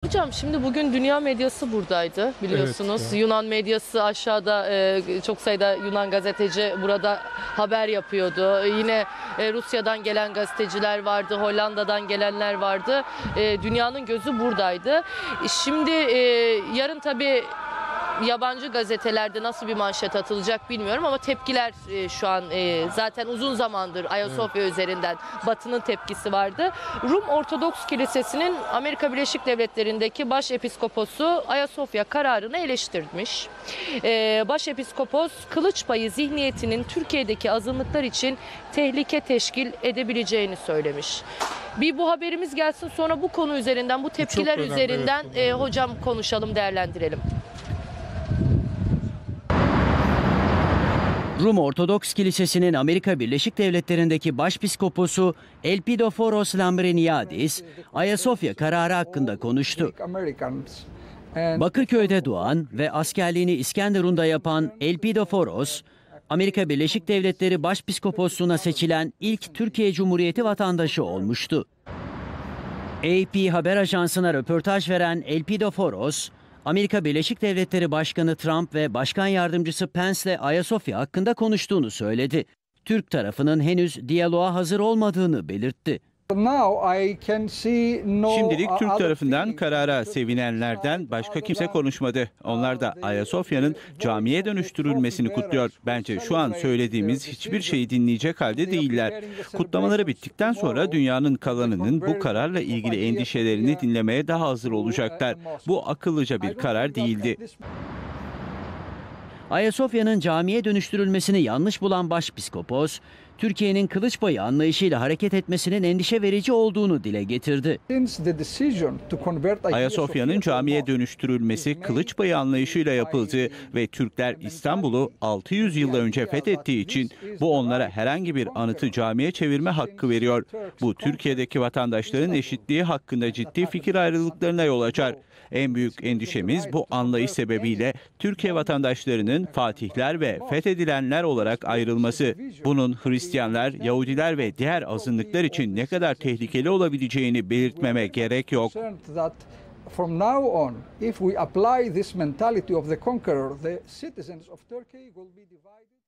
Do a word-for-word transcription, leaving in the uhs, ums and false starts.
Hocam şimdi bugün dünya medyası buradaydı biliyorsunuz. Evet, Yunan medyası aşağıda, e, çok sayıda Yunan gazeteci burada haber yapıyordu. Yine e, Rusya'dan gelen gazeteciler vardı, Hollanda'dan gelenler vardı. E, dünyanın gözü buradaydı. Şimdi e, yarın tabii yabancı gazetelerde nasıl bir manşet atılacak bilmiyorum ama tepkiler e, şu an e, zaten uzun zamandır Ayasofya evet. üzerinden Batı'nın tepkisi vardı. Rum Ortodoks Kilisesi'nin Amerika Birleşik Devletleri'ndeki başepiskoposu Ayasofya kararını eleştirmiş. E, başepiskopos Kılıçpayı zihniyetinin Türkiye'deki azınlıklar için tehlike teşkil edebileceğini söylemiş. Bir bu haberimiz gelsin, sonra bu konu üzerinden, bu tepkiler önemli, üzerinden evet, e, hocam konuşalım, değerlendirelim. Rum Ortodoks Kilisesi'nin Amerika Birleşik Devletleri'ndeki başpiskoposu Elpidoforos Lambriniadis, Ayasofya kararı hakkında konuştu. Bakırköy'de doğan ve askerliğini İskenderun'da yapan Elpidoforos, Amerika Birleşik Devletleri Başpiskoposluğuna seçilen ilk Türkiye Cumhuriyeti vatandaşı olmuştu. A P haber ajansına röportaj veren Elpidoforos, Amerika Birleşik Devletleri Başkanı Trump ve Başkan Yardımcısı Pence'le Ayasofya hakkında konuştuğunu söyledi. Türk tarafının henüz diyaloğa hazır olmadığını belirtti. Şimdilik Türk tarafından karara sevinenlerden başka kimse konuşmadı. Onlar da Ayasofya'nın camiye dönüştürülmesini kutluyor. Bence şu an söylediğimiz hiçbir şeyi dinleyecek halde değiller. Kutlamaları bittikten sonra dünyanın kalanının bu kararla ilgili endişelerini dinlemeye daha hazır olacaklar. Bu akıllıca bir karar değildi. Ayasofya'nın camiye dönüştürülmesini yanlış bulan Başpiskopos, Türkiye'nin Kılıçpayı anlayışıyla hareket etmesinin endişe verici olduğunu dile getirdi. Ayasofya'nın camiye dönüştürülmesi Kılıçpayı anlayışıyla yapıldı ve Türkler İstanbul'u altı yüz yıl önce fethettiği için bu onlara herhangi bir anıtı camiye çevirme hakkı veriyor. Bu Türkiye'deki vatandaşların eşitliği hakkında ciddi fikir ayrılıklarına yol açar. En büyük endişemiz bu anlayış sebebiyle Türkiye vatandaşlarının Fatihler ve fethedilenler olarak ayrılması. Bunun Hristiyanlar, Yahudiler ve diğer azınlıklar için ne kadar tehlikeli olabileceğini belirtmeme gerek yok. From now on, if we apply this mentality of the conqueror, the citizens of Turkey will be divided.